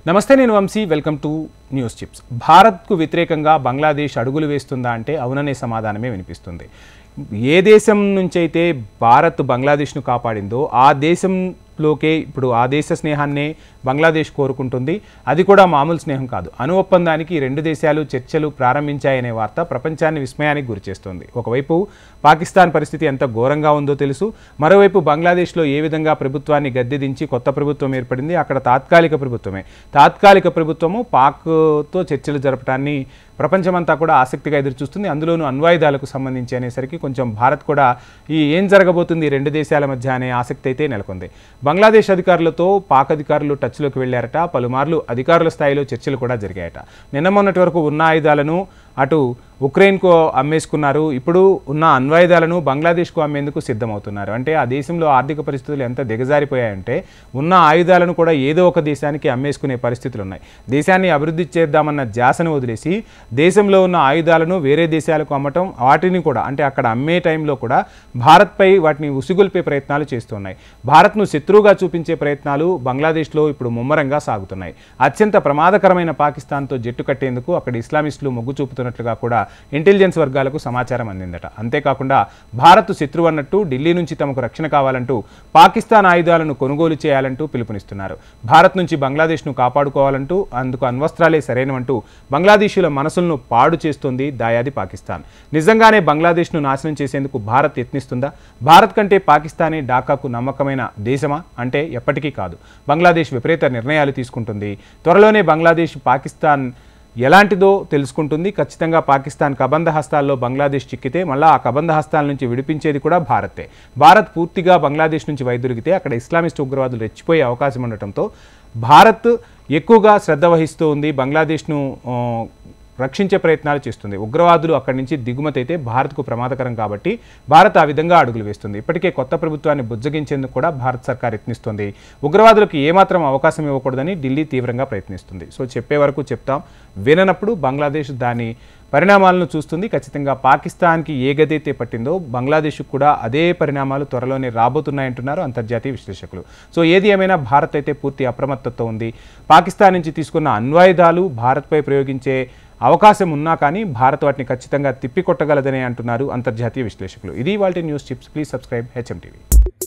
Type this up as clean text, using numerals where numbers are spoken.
నమస్తే నేను Vamshi welcome to news chips. భారత్కు వ్యతిరేకంగా బంగ్లాదేశ్ అడుగులు వేస్తుందా అంటే అవుననే సమాధానమే వినిపిస్తుంది. ఏ దేశం నుంచి అయితే భారత్ బంగ్లాదేశ్ను కాపాడిందో ఆ దేశంలోకే ఇప్పుడు ఆ దేశ స్నేహాన్నే బంగ్లాదేశ్ కోరుకుంటుంది. అది కూడా మామూలు స్నేహం కాదు. అణు ఒప్పందానికి రెండు దేశాలు చర్చలు ప్రారంభించాయనే వార్త ప్రపంచాన్ని విస్మయానికి గురిచేస్తుంది. ఒకవైపు పాకిస్తాన్ పరిస్థితి ఎంత ఘోరంగా ఉందో తెలుసు, మరోవైపు బంగ్లాదేశ్లో ఏ విధంగా ప్రభుత్వాన్ని గద్దెదించి కొత్త ప్రభుత్వం ఏర్పడింది. అక్కడ తాత్కాలిక ప్రభుత్వము పాక్తో చర్చలు జరపడాన్ని ప్రపంచమంతా కూడా ఆసక్తిగా ఎదురుచూస్తుంది. అందులోనూ అణ్వాయుధాలకు సంబంధించి అనేసరికి కొంచెం భారత్ కూడా ఏం జరగబోతుంది రెండు దేశాల మధ్య అనే ఆసక్తి అయితే నెలకొంది. బంగ్లాదేశ్ అధికారులతో పాక్ అధికారులు టచ్లోకి వెళ్లారట. పలుమార్లు అధికారుల స్థాయిలో చర్చలు కూడా జరిగాయట. నిన్న మొన్నటి వరకు ఉన్న ఆయుధాలను అటు ఉక్రెయిన్కు అమ్మేసుకున్నారు. ఇప్పుడు ఉన్న అణ్వాయుధాలను బంగ్లాదేశ్కు అమ్మేందుకు సిద్ధమవుతున్నారు. అంటే ఆ దేశంలో ఆర్థిక పరిస్థితులు ఎంత దిగజారిపోయాయంటే ఉన్న ఆయుధాలను కూడా ఏదో ఒక దేశానికి అమ్మేసుకునే పరిస్థితులు ఉన్నాయి. దేశాన్ని అభివృద్ధి చేద్దామన్న ధ్యాసను వదిలేసి దేశంలో ఉన్న ఆయుధాలను వేరే దేశాలకు అమ్మటం, వాటిని కూడా అంటే అక్కడ అమ్మే టైంలో కూడా భారత్పై వాటిని ఉసిగొల్పే ప్రయత్నాలు చేస్తున్నాయి. భారత్ను శత్రువుగా చూపించే ప్రయత్నాలు బంగ్లాదేశ్లో ఇప్పుడు ముమ్మరంగా సాగుతున్నాయి. అత్యంత ప్రమాదకరమైన పాకిస్తాన్తో జట్టు కట్టేందుకు అక్కడ ఇస్లామిస్టులు మొగ్గు చూపుతున్నట్లుగా కూడా ఇంటెలిజెన్స్ వర్గాలకు సమాచారం అందిందట. అంతేకాకుండా భారత్ శత్రువు అన్నట్టు ఢిల్లీ నుంచి తమకు రక్షణ కావాలంటూ పాకిస్తాన్ ఆయుధాలను కొనుగోలు చేయాలంటూ పిలుపునిస్తున్నారు. భారత్ నుంచి బంగ్లాదేశ్ను కాపాడుకోవాలంటూ అందుకు అణ్వస్త్రాలే సరైనవంటూ బంగ్లాదేశీల మనసులను పాడు చేస్తోంది దాయాది పాకిస్తాన్. నిజంగానే బంగ్లాదేశ్ను నాశనం చేసేందుకు భారత్ యత్నిస్తుందా? భారత్ కంటే పాకిస్తానే ఢాకాకు నమ్మకమైన దేశమా అంటే ఎప్పటికీ కాదు. బంగ్లాదేశ్ విపరీత నిర్ణయాలు తీసుకుంటుంది. త్వరలోనే బంగ్లాదేశ్ పాకిస్తాన్ ఎలాంటిదో తెలుసుకుంటుంది. ఖచ్చితంగా పాకిస్తాన్ కబంధ హస్తాల్లో బంగ్లాదేశ్ చిక్కితే మళ్ళీ ఆ కబంధ హస్తాల నుంచి విడిపించేది కూడా భారతే. భారత్ పూర్తిగా బంగ్లాదేశ్ నుంచి వైదొలిగితే అక్కడ ఇస్లామిస్ట్ ఉగ్రవాదులు రెచ్చిపోయే అవకాశం ఉండటంతో భారత్ ఎక్కువగా శ్రద్ధ వహిస్తూ ఉంది. బంగ్లాదేశ్ను రక్షించే ప్రయత్నాలు చేస్తుంది. ఉగ్రవాదులు అక్కడి నుంచి దిగుమతి అయితే భారత్కు ప్రమాదకరం కాబట్టి భారత్ ఆ విధంగా అడుగులు వేస్తుంది. ఇప్పటికే కొత్త ప్రభుత్వాన్ని బుజ్జగించేందుకు కూడా భారత్ సర్కార్ యత్నిస్తుంది. ఉగ్రవాదులకు ఏమాత్రం అవకాశం ఇవ్వకూడదని ఢిల్లీ తీవ్రంగా ప్రయత్నిస్తుంది. సో చెప్పే వరకు చెప్తాం, విననప్పుడు బంగ్లాదేశ్ దాని పరిణామాలను చూస్తుంది. ఖచ్చితంగా పాకిస్తాన్కి ఏ గదైతే పట్టిందో బంగ్లాదేశ్కు కూడా అదే పరిణామాలు త్వరలోనే రాబోతున్నాయంటున్నారు అంతర్జాతీయ విశ్లేషకులు. సో ఏది ఏమైనా భారత్ అయితే పూర్తి అప్రమత్తతో ఉంది. పాకిస్తాన్ నుంచి తీసుకున్న అణ్వాయుధాలు భారత్పై ప్రయోగించే అవకాశం ఉన్నా కానీ భారత్ వాటిని ఖచ్చితంగా తిప్పికొట్టగలదనే అంటున్నారు అంతర్జాతీయ విశ్లేషకులు. ఇది ఇవాల్టి news chips. Please subscribe HM TV.